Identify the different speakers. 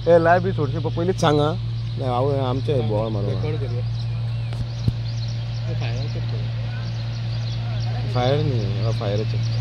Speaker 1: हे लाय बी थोडीशी पहिलेच सांगा नाही आमचे बोळ मारू फायर नाही फायरच